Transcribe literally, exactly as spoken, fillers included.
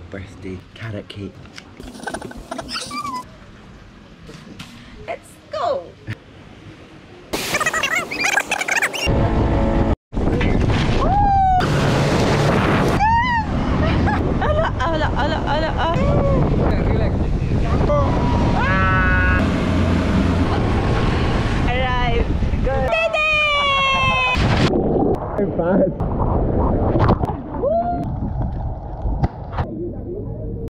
birthday carrot cake. Let's go. لا لا لا لا arrive. Good.